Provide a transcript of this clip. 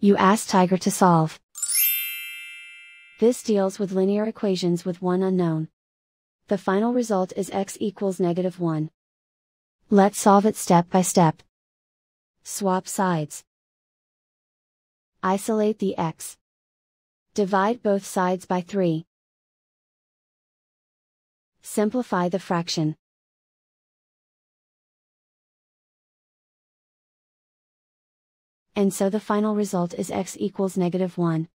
You ask Tiger to solve. This deals with linear equations with one unknown. The final result is x equals -1. Let's solve it step by step. Swap sides. Isolate the x. Divide both sides by 3. Simplify the fraction. And so the final result is x equals -1.